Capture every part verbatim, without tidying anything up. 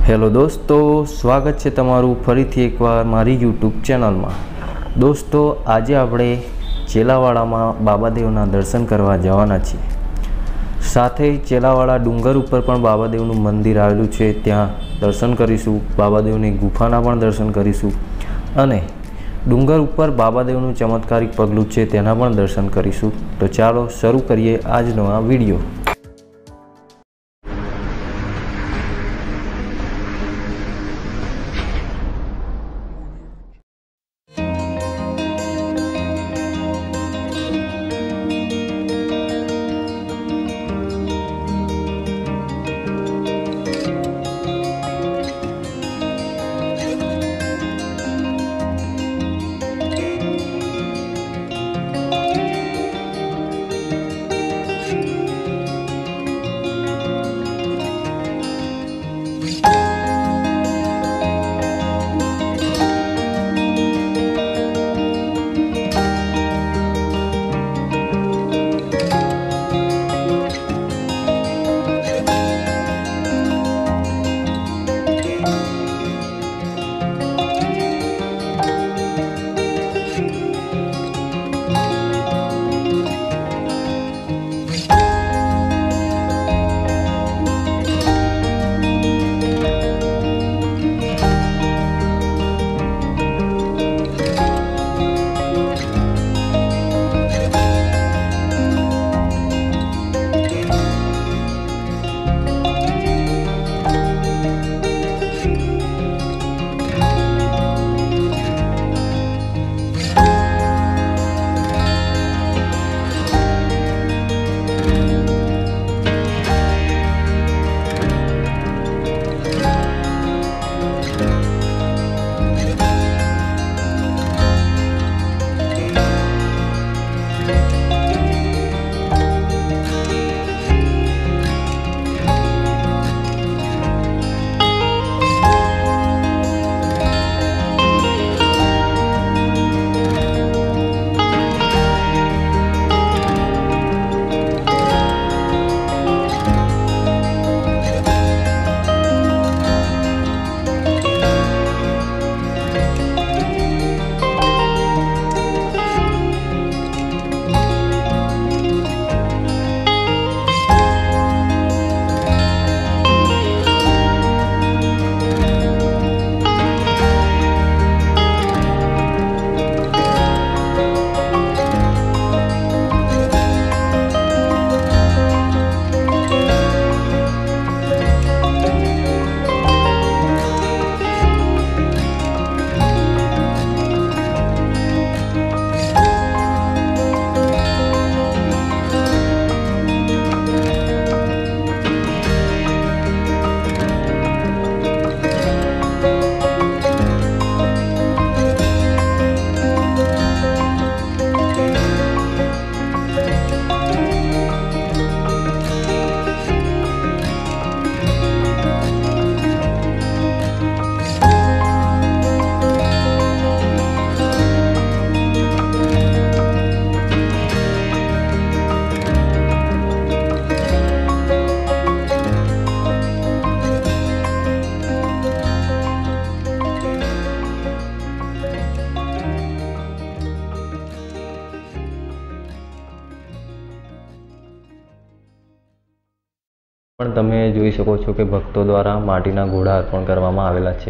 Hello दोस्तों, स्वागत है तमारू फरीथी एकवार मारी यूट्यूब चैनल में। दोस्तों, आज आपणे चेलावाड़ा में बाबादेवना दर्शन करवा जवाना छीए। साथे चेलावाड़ा डूंगर पर पण बाबादेवनु मंदिर आवेलुं छे, त्यां दर्शन करीशुं। बाबादेवनी गुफाना पण दर्शन करीशुं अने डूंगर पर बाबादेवनु चमत्कारिक पगलुं छे तेना पण दर्शन करीशुं। तो चालो शरू करीए आजनो आ विडियो। पण तमे जोई शको छो कि भक्तों द्वारा माटीना घोड़ा अर्पण करवामां आवेला छे।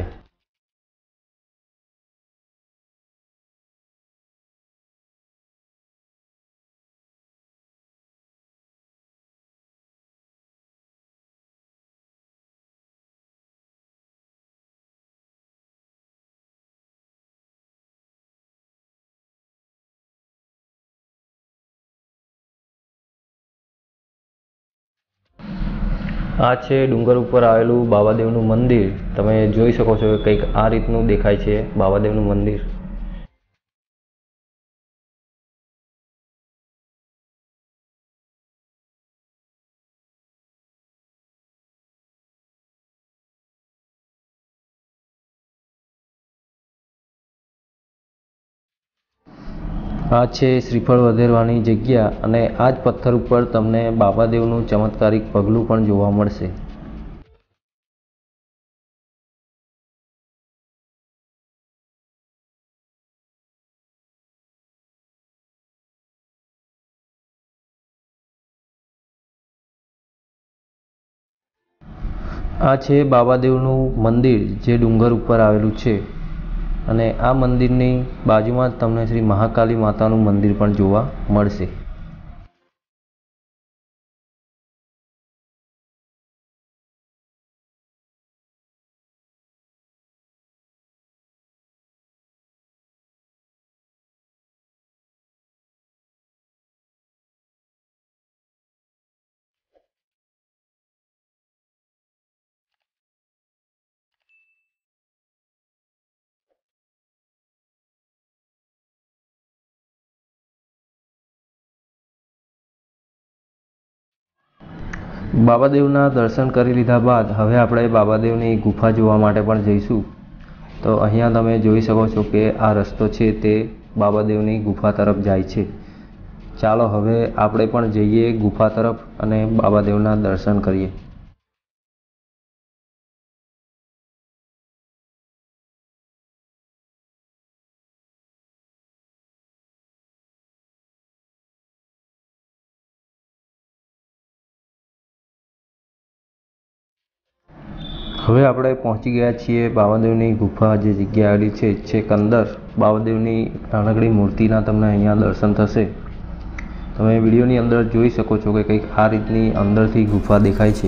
आ छे डूंगर पर आवेलू बाबादेवनु मंदिर। तमे जोई शको छो कंईक आ रीतनु देखाय छे बाबादेवनु मंदिर। आ छे श्रीफळ વધેરવાની જગ્યા અને આ જ પથ્થર ઉપર તમને બાબાદેવનું ચમત્કારિક પગલું પણ જોવા મળશે। આ છે બાબાદેવનું મંદિર જે ડુંગર ઉપર આવેલું છે અને આ મંદિરની બાજુમાં જ તમને શ્રી મહાકાલી માતાનું મંદિર પણ જોવા મળશે। બાબાદેવના દર્શન કરી લીધા બાદ હવે આપણે બાબાદેવની ગુફા જોવા માટે પણ જઈશું। તો અહીંયા તમે જોઈ શકો છો કે આ રસ્તો છે તે બાબાદેવની ગુફા તરફ જાય છે। ચાલો હવે આપણે પણ જઈએ ગુફા તરફ અને બાબાદેવના દર્શન કરીએ। હવે આપણે પહોંચી ગયા છીએ બાબાદેવની ગુફા જે જગ્યા આવેલી છે છેક અંદર બાબાદેવની નાનકડી મૂર્તિના તમને અહીંયા દર્શન થશે। તમે વિડીયોની અંદર જોઈ શકો છો કે કંઈક આ રીતની અંદરથી ગુફા દેખાય છે।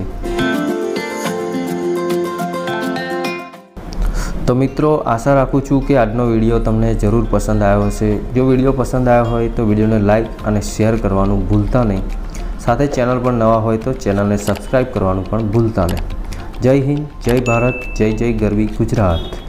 તો મિત્રો આશા રાખું છું કે આજનો વિડીયો તમને જરૂર પસંદ આવ્યો હશે। જો વિડીયો પસંદ આવ્યો હોય તો વિડીયોને લાઈક અને શેર કરવાનું ભૂલતા નહીં। સાથે ચેનલ પર નવા હોય તો ચેનલને સબસ્ક્રાઈબ કરવાનું પણ ભૂલતા નહીં। જય હિન્દ, જય ભારત, જય જય ગરવી ગુજરાત।